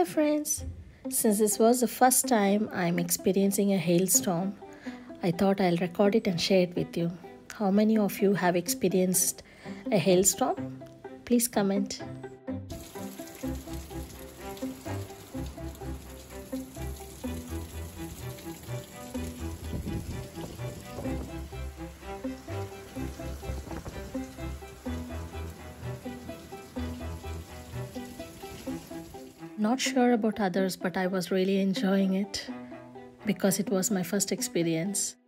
Hello, friends. Since this was the first time I'm experiencing a hailstorm, I thought I'll record it and share it with you. How many of you have experienced a hailstorm? Please comment. Not sure about others, but I was really enjoying it because it was my first experience.